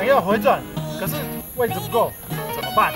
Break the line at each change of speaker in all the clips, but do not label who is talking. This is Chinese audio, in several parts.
想要回转，可是位置不够，怎么办？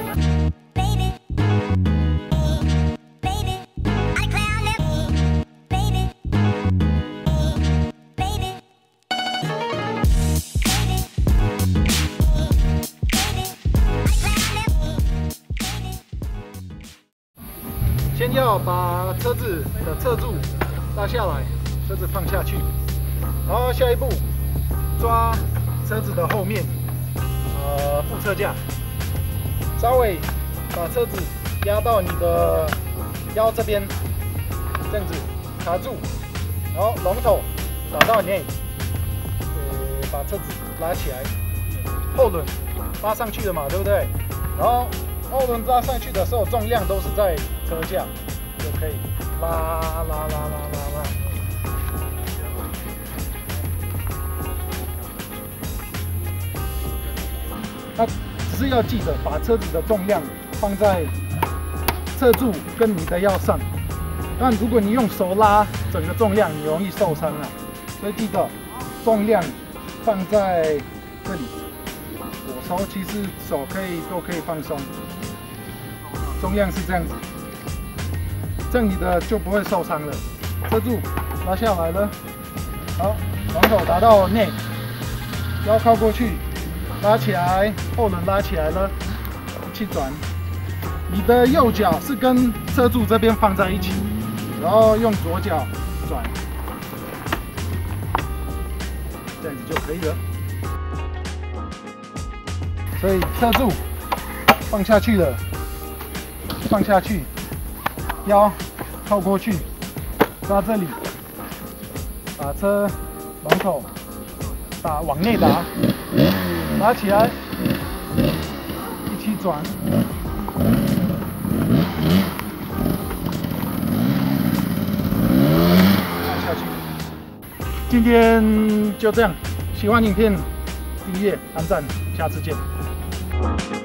先要把车子的侧柱拉下来，车子放下去，然后下一步抓车子的后面，副车架，稍微把车子压到你的腰这边，这样子卡住，然后龙头打到内，把车子拉起来，后轮拉上去了嘛，对不对？然后后轮拉上去的时候，重量都是在车架，就可以拉。那只是要记得把车子的重量放在侧柱跟你的腰上。但如果你用手拉整个重量，你容易受伤啊。所以记得重量放在这里。我手其实手都可以放松。重量是这样子，这样你的就不会受伤了。车柱拉下来了，好，龙头打到内，腰靠过去，拉起来，后轮拉起来了，一起转。你的右脚是跟车柱这边放在一起，然后用左脚转，这样子就可以了。所以车柱放下去了。放下去，腰靠过去，抓这里，把车龙头往内打，拿起来，一起转，放下去。今天就这样，喜欢影片订阅、按赞，下次见。